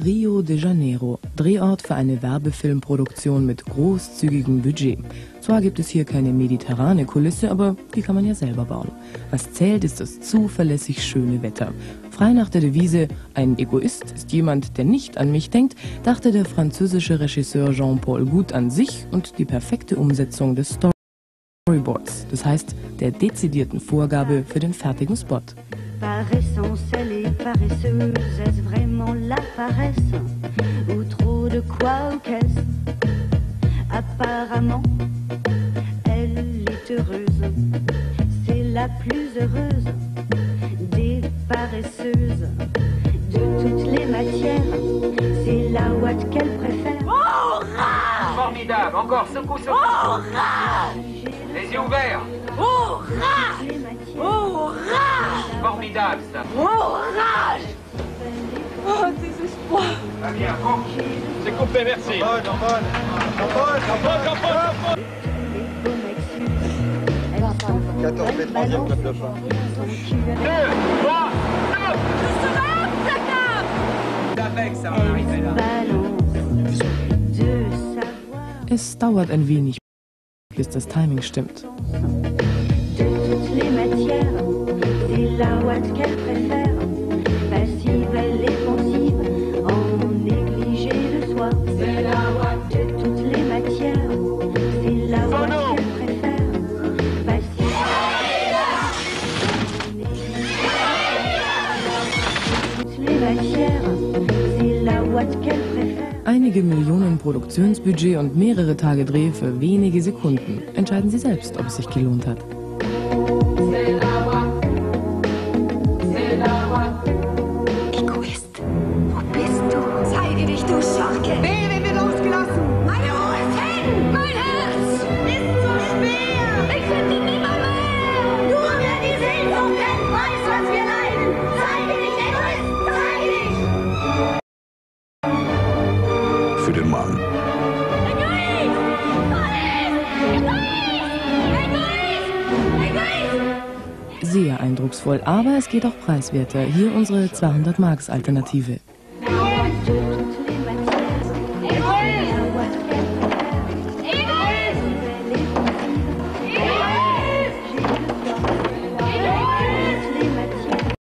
Rio de Janeiro, Drehort für eine Werbefilmproduktion mit großzügigem Budget. Zwar gibt es hier keine mediterrane Kulisse, aber die kann man ja selber bauen. Was zählt, ist das zuverlässig schöne Wetter. Frei nach der Devise, ein Egoist ist jemand, der nicht an mich denkt, dachte der französische Regisseur Jean-Paul Goude an sich und die perfekte Umsetzung des Storyboards, das heißt der dezidierten Vorgabe für den fertigen Spot. Par essence, elle est paresseuse. Est-ce vraiment la paresse ou trop de quoi ou qu'est-ce? Apparemment, elle est heureuse. C'est la plus heureuse des paresseuses. De toutes les matières, c'est la ouate qu'elle préfère. Hurrah! Formidable, encore secoue. Hurrah! Les yeux ouverts. Hurrah! Hurrah! Formidable ça. Hurrah! Oh, désespoir! Très bien, bon. C'est coupé, merci. Capote. Les beaux 14 et 3e club de champ. 2, 3, Avec, ça va arriver là. Es dauert ein wenig, bis das Timing stimmt. De toutes les matières, c'est la ouate qu'elle préfère. Passive, elle est pensive, en négligé de soi. C'est la ouate. De toutes les matières, c'est la ouate qu'elle préfère. Passive, en négligé de toutes les matières, c'est la ouate qu'elle préfère. Einige Millionen Produktionsbudget und mehrere Tage Dreh für wenige Sekunden. Entscheiden Sie selbst, ob es sich gelohnt hat. Egoist, wo bist du? Zeige dich, du Schurke! Wen wird losgelassen? Meine Ruhe ist hin! Mein Herz ist so schwer! Ich finde ihn nimmer mehr! Nur wer die Sehnsucht kennt, weiß, was wir leiden! Zeige dich, Egoist! Zeige dich! Für den Mann. Egoist! Egoist! Egoist! Sehr eindrucksvoll, aber es geht auch preiswerter. Hier unsere 200 Marks Alternative.